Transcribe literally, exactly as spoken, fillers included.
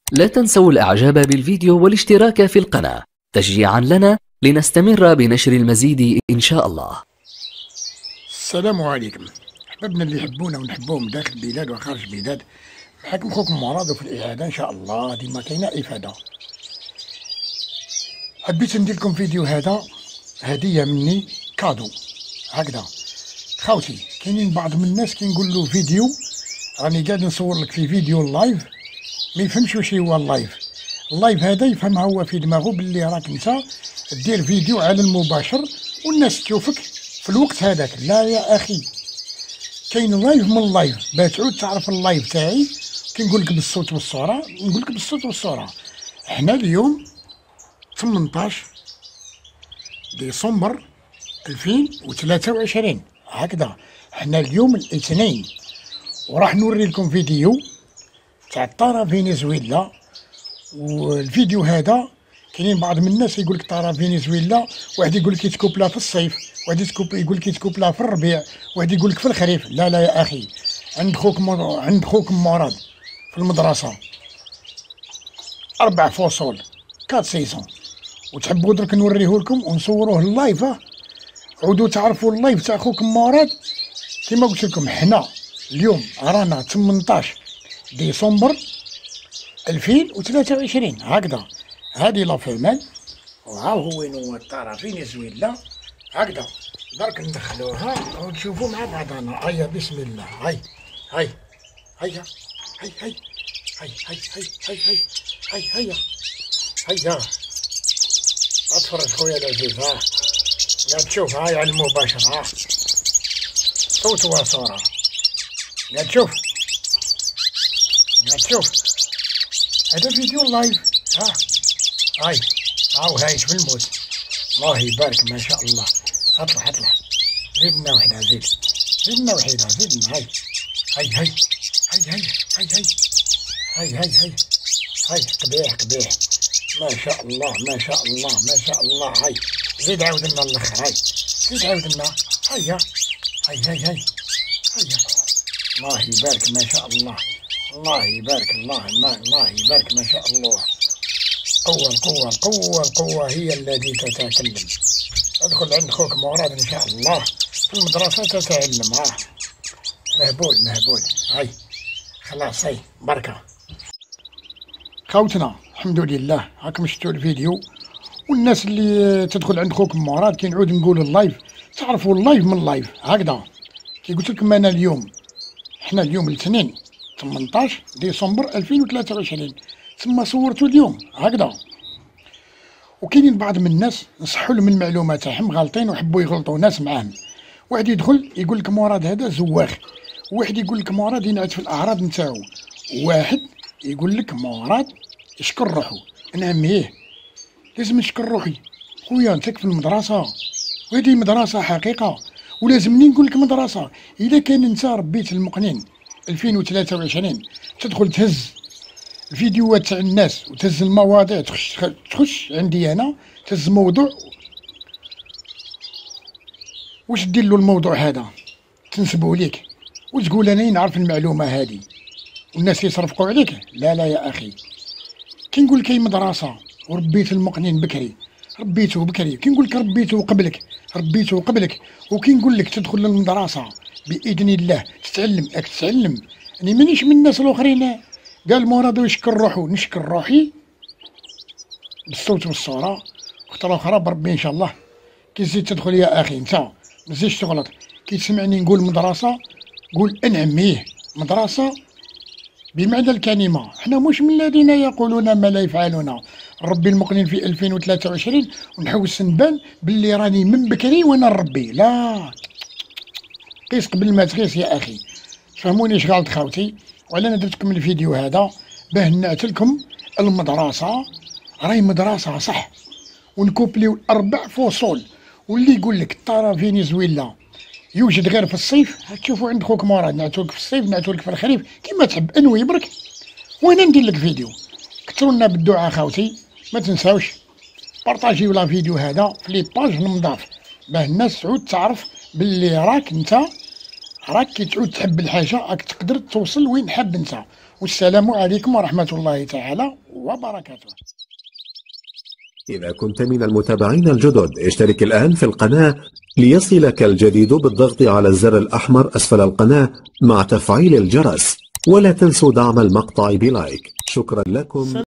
لا تنسوا الإعجاب بالفيديو والاشتراك في القناة تشجيعا لنا لنستمر بنشر المزيد إن شاء الله. السلام عليكم أحبابنا اللي يحبونا ونحبوهم داخل البلاد وخارج البلاد. معكم خوكم معراض في الإعادة إن شاء الله ديما كاينة إفادة. حبيت ندير لكم فيديو هذا هدية مني كادو هكذا. خاوتي كاينين بعض من الناس كنقول له فيديو راني قاعد نصور لك في فيديو اللايف ما يفهمش واش هو اللايف. اللايف هذا يفهمها هو في دماغه باللي راك انت دير فيديو على المباشر والناس تشوفك في الوقت هذاك. لا يا اخي، كاين لايف من اللايف باش تعود تعرف اللايف تاعي. كنقول لك بالصوت والصوره، نقول لك بالصوت والصوره. حنا اليوم ثمنطاش ديسمبر ألفين وثلاثة وعشرين هكذا. حنا اليوم الاثنين وراح نوري لكم فيديو تاع طارا فنزويلا. والفيديو هذا كاينين بعض من الناس يقول لك طارا فنزويلا، واحد يقول لك يتكوبلا في الصيف، واحد يقول لك يتكوبلا في الربيع، واحد يقول لك في الخريف. لا لا يا اخي، عند خوك مر... عند خوكم مراد في المدرسه اربع فصول كات سيزون، وتحبوا درك نوريه لكم ونصوروه اللايف. عودوا تعرفوا اللايف تاع خوكم مراد. كيما قلت لكم حنا اليوم رانا ثمنطاش ديسمبر ألفين وثلاثة وعشرين هكذا. هذه لا فيمال وها هو وين هو طارا فنزويلا هكذا. درك ندخلوها ونشوفوا مع بعضنا. هيا بسم الله. هاي هاي هيا هاي هاي هاي هاي هاي هاي هاي هاي هيا هيا اتفرج خويا العزيز. ها لا تشوف هاي على المباشر. ها صوت وصورة. لا تشوف لا تشوف هذا فيديو لايف. ها هاي هاو هايش في الموت. الله يبارك ما شاء الله. اطلع اطلع زيدنا وحده زيد زيدنا وحده زيدنا. هاي هاي هاي هاي هاي هاي هاي هاي هاي هاي قبيح قبيح ما شاء الله ما شاء الله ما شاء الله. هاي زيد عاود لنا الاخر. هاي زيد عاود لنا. هيا هاي هاي هاي هيا. الله يبارك ما شاء الله. الله يبارك الله ما الله يبارك ما شاء الله. القوة القوة القوة القوة هي التي تتكلم. ادخل عند خوك مراد ان شاء الله في المدرسة تتعلم. ها مهبول مهبول. هاي خلاص هاي بركة. خوتنا الحمد لله هاكم شفتوا الفيديو. والناس اللي تدخل عند خوك مراد كي نعود نقول اللايف تعرفوا اللايف من اللايف هكذا. كي قلت لكم انا اليوم حنا اليوم الاثنين ثمنطاش ديسمبر ألفين وثلاثة وعشرين ثم صورتو اليوم هكذا. وكاينين بعض من الناس نصحوا لهم المعلومات تاعهم غالطين وحبوا يغلطوا ناس معاهم. واحد يدخل يقول لك مراد هذا زواخ، واحد يقول لك مراد ينعت في الاعراض نتاعو، واحد يقول لك مراد يشكر روحو. نعميه لازم نشكر روحي خويا، انت في المدرسه وهذه مدرسه حقيقه ولازمني نقول لك مدرسه. اذا كان انت ربيت المقنين ألفين وثلاثة وعشرين تدخل تهز الفيديوهات تاع الناس وتهز المواضيع، تخش تخش عندي انا تهز موضوع واش دير له الموضوع هذا تنسبوا ليك وتقول انا نعرف المعلومه هذه والناس يصرفقوا عليك. لا لا يا اخي، كي نقول لك مدرسه وربيت المقنين بكري ربيته بكري، كي نقول لك ربيته قبلك ربيته قبلك، وكي نقول لك تدخل للمدرسه باذن الله تتعلم راك تتعلم. انا مانيش من الناس الاخرين قال مراد يشكر روحو. نشكر روحي بالصوت والصوره. اخت الاخرى بربي ان شاء الله. كي تزيد تدخل يا اخي انت ما تزيدش تغلط. كي تسمعني نقول مدرسه قول انعميه مدرسه بمعنى الكلمه. حنا مش من الذين يقولون ما لا يفعلون. ربي المقنين في ألفين وثلاثة وعشرين ونحوس نبان باللي راني من بكري وانا نربي. لا قيس قبل ما تقيس يا اخي. فهموني اش غلط خاوتي. وانا درت لكم الفيديو هذا باه نعت لكم المدرسه راهي مدرسه صح، ونكوبليو اربع فصول. واللي يقول لك طارا فنزويلا يوجد غير في الصيف هتشوفوا عند خوك مراد. نعتولك في الصيف نعتولك في الخريف كيما تحب انوي برك. وانا ندير لك فيديو. كثروا لنا بالدعاء خاوتي، ما تنساوش بارطاجيو لا فيديو هذا في لي باج المضاف باه الناس تعود تعرف باللي راك انت راك كي تعود تحب الحاجه راك تقدر توصل وين حاب انت. والسلام عليكم ورحمة الله تعالى وبركاته. إذا كنت من المتابعين الجدد اشترك الآن في القناة ليصلك الجديد بالضغط على الزر الأحمر أسفل القناة مع تفعيل الجرس، ولا تنسوا دعم المقطع بلايك. شكرا لكم.